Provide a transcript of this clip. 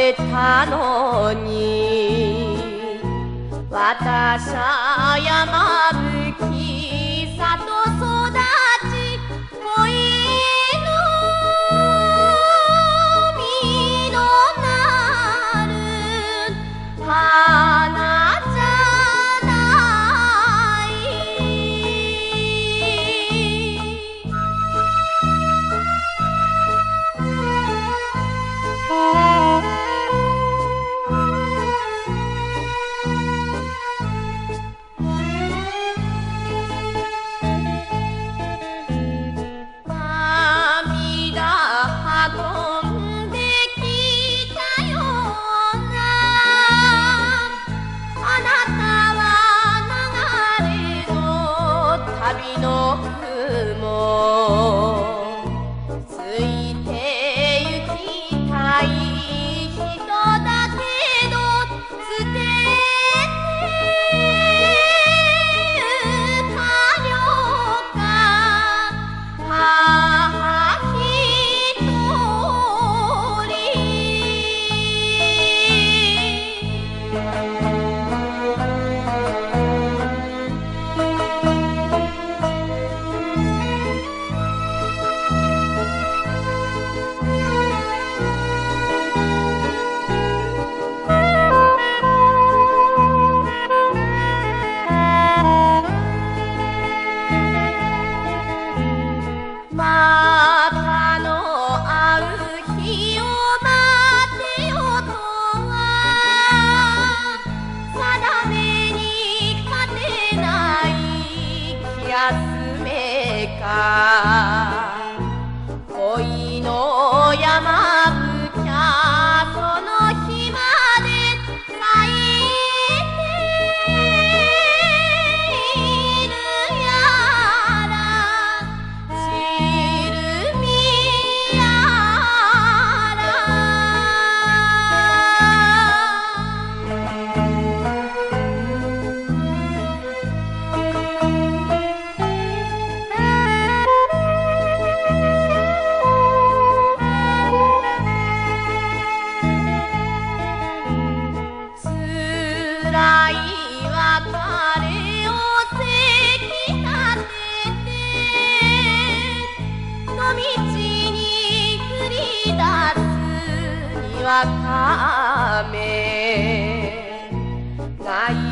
れたのに私は山吹里育ち恋の実のなる花じゃない旅の雲ついて行きたい人だけど捨ててゆかようか母一人またの会う日を待てよとは定めに勝てない気休めか恋の山吹きゃその日まで咲いているやら知るみやつらい別れをせき立てて野道に繰り出すにわか雨ない